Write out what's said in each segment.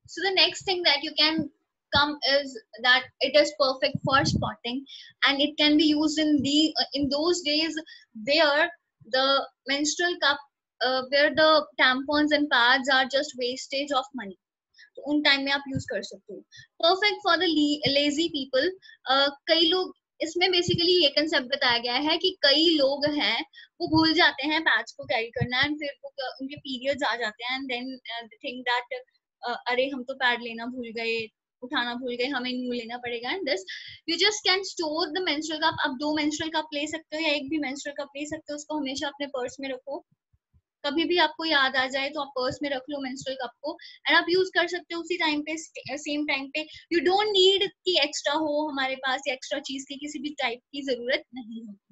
So the next thing that you can come is that it is perfect for spotting, and it can be used in those days where the menstrual cup, where the tampons and pads are just wastage of money. तो उन time में आप use कर सकते हो. Perfect for the lazy people. कई लोग इसमें बेसिकली ये कंसेप्ट बताया गया है कि कई लोग हैं वो भूल जाते हैं पैड्स को कैरी करना, एंड फिर वो उनके पीरियड्स आ जाते हैं, एंड देन थिंक दैट अरे हम तो पैड लेना भूल गए, उठाना भूल गए, हमें न्यू लेना पड़ेगा. And this you just can store the menstrual cup. आप 2 मेंस्ट्रुअल कप ले सकते हो या एक भी मेंस्ट्रुअल कप ले सकते हो, उसको हमेशा अपने पर्स में रखो. कभी भी आपको याद आ जाए तो आप पर्स में रख लो मेंस्ट्रुअल कप को, एंड आप यूज कर सकते हो उसी टाइम पे, सेम टाइम पे. यू डोंट नीड कि एक्स्ट्रा हो हमारे पास, या एक्स्ट्रा चीज की किसी भी टाइप की जरूरत नहीं होती.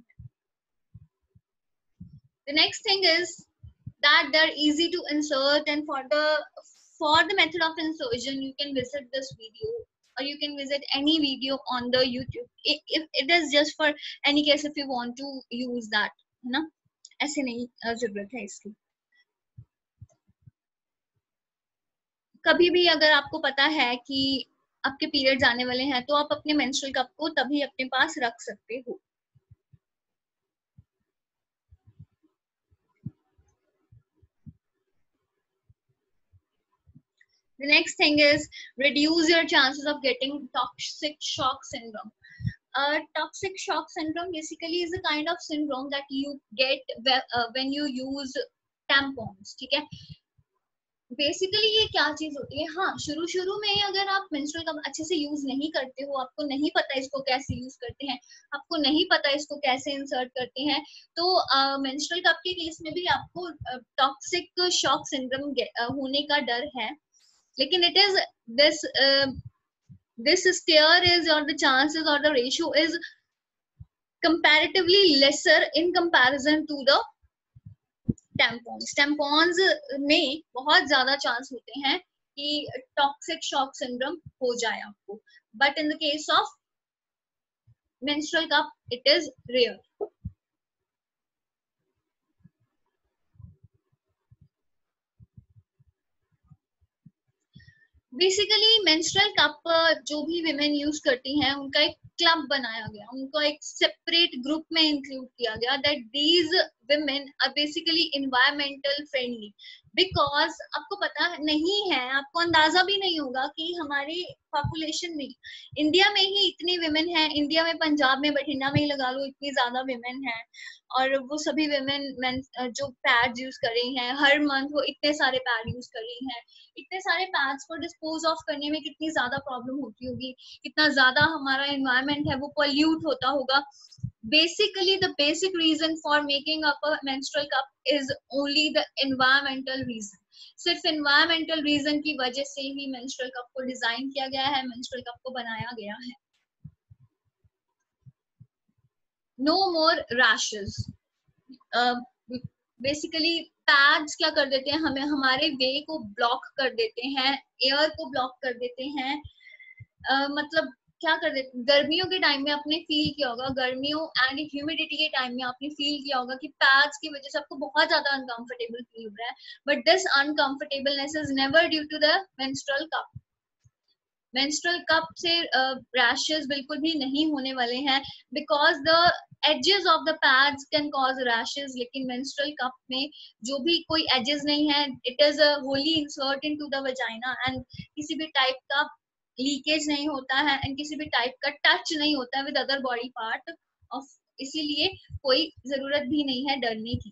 The next thing is that they're easy to insert, and for the method of insertion you can visit this video, or you can visit any video on the YouTube. If it is just for any case if you want to use that, है ना, ऐसे नहीं जरूरत है इसकी. कभी भी अगर आपको पता है कि आपके पीरियड्स आने वाले हैं तो आप अपने मेंस्ट्रुअल कप को तभी अपने पास रख सकते हो. The next thing is reduce your chances of getting toxic shock syndrome. Toxic shock syndrome basically is a kind of syndrome that you get when you use tampons. ठीक है, बेसिकली ये क्या चीज होती है. हाँ, शुरू में अगर आप मेंस्ट्रुअल कप अच्छे से यूज नहीं करते हो, आपको नहीं पता इसको कैसे यूज करते हैं, आपको नहीं पता इसको कैसे इंसर्ट करते हैं, तो मेंस्ट्रुअल कप के केस में भी आपको टॉक्सिक शॉक सिंड्रोम होने का डर है. लेकिन it is this scare is, or the chances or the ratio is comparatively lesser in comparison to the tampons. tampons में बहुत ज्यादा चांस होते हैं कि टॉक्सिक शॉक सिंड्रोम हो जाए आपको, but in the case of menstrual cup it is rare. Basically menstrual cup जो भी विमेन यूज करती हैं उनका एक क्लब बनाया गया, उनको एक सेपरेट ग्रुप में इंक्लूड किया गया, that these women are basically environmental friendly. Because आपको पता नहीं है, आपको अंदाजा भी नहीं होगा कि हमारी पॉपुलेशन में इंडिया में ही इतनी विमेन है, इंडिया में पंजाब में बठिंडा में ही लगा लो इतनी ज्यादा विमेन है, और वो सभी विमेन जो पैड यूज कर रही हैं हर मंथ, वो इतने सारे पैड यूज कर रही हैं. इतने सारे पैड्स को डिस्पोज ऑफ करने में कितनी ज्यादा प्रॉब्लम होती होगी, कितना ज्यादा हमारा एनवायरमेंट है वो पॉल्यूट होता होगा. Basically the basic reason for making up a menstrual cup is only the environmental reason. सिर्फ environmental reason की वजह से ही menstrual cup को डिजाइन किया गया है, menstrual cup को बनाया गया है. No more rashes. Basically pads क्या कर देते हैं, हमें हमारे वे को ब्लॉक कर देते हैं, एयर को ब्लॉक कर देते हैं. मतलब क्या कर देते, गर्मियों के टाइम में आपने फील किया होगा, गर्मियों एंड ह्यूमिडिटी के टाइम में आपने फील किया होगा कि पैड्स की वजह से आपको बहुत ज्यादा अनकंफर्टेबल फील हो रहा है, but this uncomfortableness is never due to the menstrual cup. Menstrual cup से रैशेस बिल्कुल भी नहीं होने वाले हैं, because the edges of the pads can cause rashes. लेकिन menstrual cup में जो भी कोई edges नहीं है, it is a wholly insert into the vagina, and किसी भी type का लीकेज नहीं होता है, एंड किसी भी टाइप का टच नहीं होता है with other body part of, इसीलिए कोई जरूरत भी नहीं है डरने की.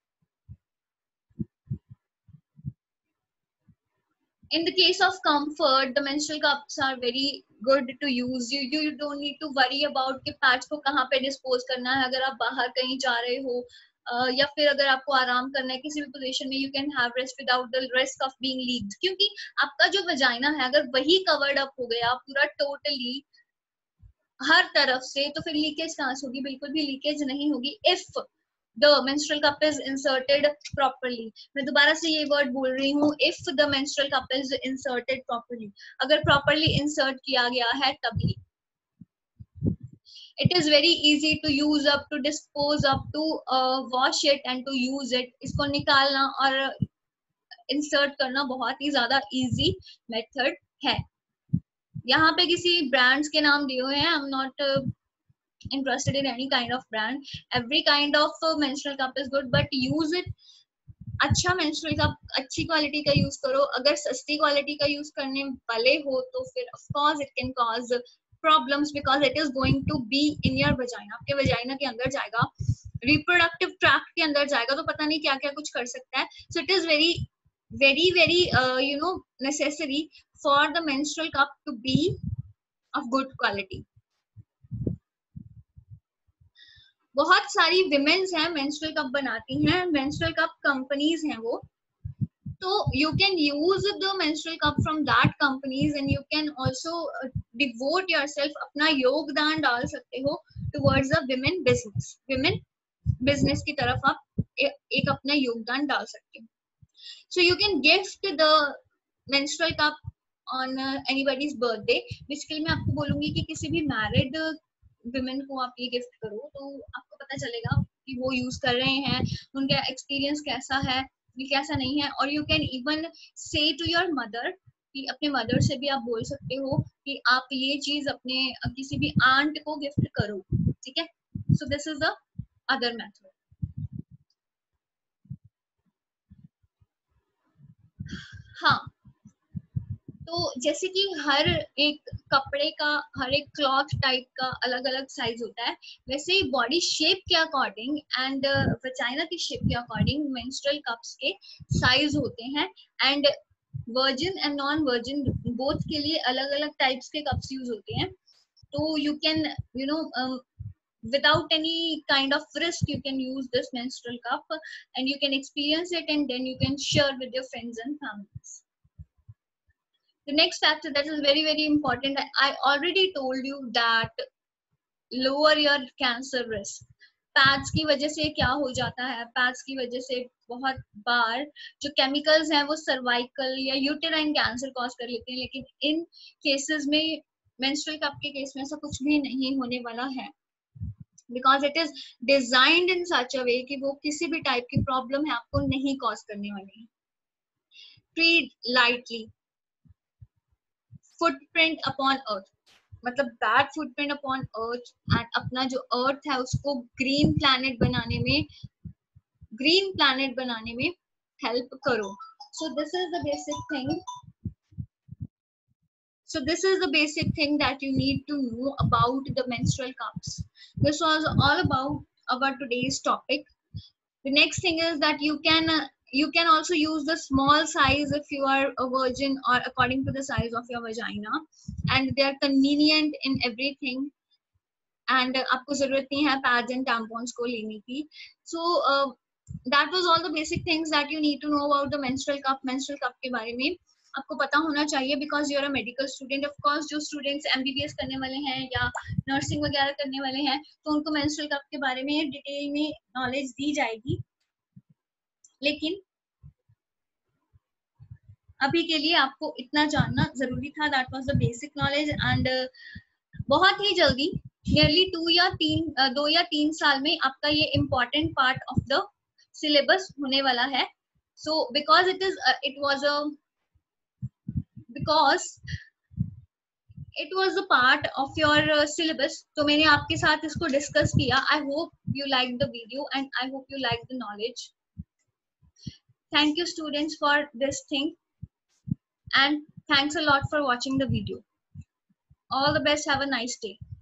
In the case of comfort, the menstrual cups are very good to use. You don't need to worry about कि पैड्स को कहाँ पे डिस्पोज करना है. अगर आप बाहर कहीं जा रहे हो या फिर अगर आपको आराम करना है किसी भी पोजीशन में, you can have rest without the risk of being leaked. क्योंकि आपका जो वजाइना है अगर वही कवर्ड अप हो गया पूरा टोटली हर तरफ से, तो फिर लीकेज कहाँ से होगी, बिल्कुल भी लीकेज नहीं होगी if the menstrual cup is inserted properly. मैं दोबारा से ये वर्ड बोल रही हूँ, if the menstrual cup is inserted properly. अगर properly insert किया गया है तभी. It is very easy to use up, to dispose up, to wash it and to use it. इसको निकालना और इंसर्ट करना बहुत ही ज्यादा इजी मेथड है। यहाँ पे किसी ब्रांड्स के नाम दिए हुए हैं, I am not interested in any kind of brand. Every kind of menstrual cup is good, but use it अच्छा menstrual cup अच्छी क्वालिटी का यूज करो। अगर सस्ती क्वालिटी का यूज करने वाले हो तो फिर of course it can cause problems because it is going to be in your vagina, आपके vagina के अंदर जाएगा, reproductive tract के अंदर जाएगा, तो पता नहीं क्या क्या कुछ कर सकता है। So it is very you know necessary for the menstrual cup to be of good quality. बहुत सारी विमेन्स हैं मेंस्ट्रुअल कप बनाती हैं, मेंस्ट्रुअल कप कंपनीज हैं वो, तो you can use the menstrual cup from that companies and you can also devote yourself, अपना योगदान डाल सकते हो टुवर्ड्स द विमेन बिजनेस की तरफ आप एक अपना योगदान डाल सकते हो। So you can gift the menstrual cup on anybody's birthday. Basically मैं आपको बोलूंगी कि किसी भी मैरिड विमेन को आप ये गिफ्ट करो तो आपको पता चलेगा कि वो यूज कर रहे हैं, उनका एक्सपीरियंस कैसा है, ये कैसा नहीं है। और you can even say to your mother, कि अपने मदर से भी आप बोल सकते हो कि आप ये चीज अपने किसी भी आंट को गिफ्ट करो, ठीक है। So this is the other method. हाँ, तो जैसे कि हर एक कपड़े का, हर एक क्लॉथ टाइप का अलग अलग साइज होता है, वैसे ही बॉडी शेप के अकॉर्डिंग एंड वजाइना की शेप के अकॉर्डिंग मेंस्ट्रुअल कप्स के साइज होते हैं। And virgin and non virgin both के लिए अलग अलग टाइप्स के कप्स यूज होते हैं। तो you can you know without any kind of risk you can use this menstrual cup and you can experience it and then you can share with your friends and families. The next factor that is very important, I already told you that lower your cancer risk. Pads की वजह से क्या हो जाता है, pads की वजह से बहुत बार जो केमिकल्स हैं वो सर्वाइकल या यूटेराइन कैंसर कॉज कर लेते हैं, लेकिन इन केसेस में मेंस्ट्रुअल कप के केस में ऐसा कुछ भी नहीं होने वाला है, because it is designed in such a way कि वो किसी भी टाइप की प्रॉब्लम है आपको नहीं कॉज करने वाली है। Treat lightly footprint upon earth, मतलब bad footprint upon earth, and अपना जो अर्थ है उसको ग्रीन प्लैनेट बनाने में हेल्प करो। So this is the basic thing, so this is the basic thing that you need to know about the menstrual cups. This was all about our today's topic. The next thing is that you can also use the small size if you are a virgin or according to the size of your vagina, and they are convenient in everything, and आपको जरूरत नहीं है pads and tampons को लेने की। So that was all the basic things that you need to know about the menstrual cup के बारे में आपको पता होना चाहिए, because you are a medical student. Of course जो स्टूडेंट्स एमबीबीएस करने वाले हैं या नर्सिंग वगैरह करने वाले हैं तो उनको मेंस्ट्रुअल कप के बारे में डिटेल में नॉलेज दी जाएगी, लेकिन अभी के लिए आपको इतना जानना जरूरी था। That was the basic knowledge. And बहुत ही जल्दी नियरली 2 या 3 साल में आपका ये important part of the syllabus होने वाला है। So because it was a part of your syllabus, तो मैंने आपके साथ इसको डिस्कस किया। I hope you like the video and I hope you like the knowledge. Thank you students for this thing and thanks a lot for watching the video. All the best, have a nice day.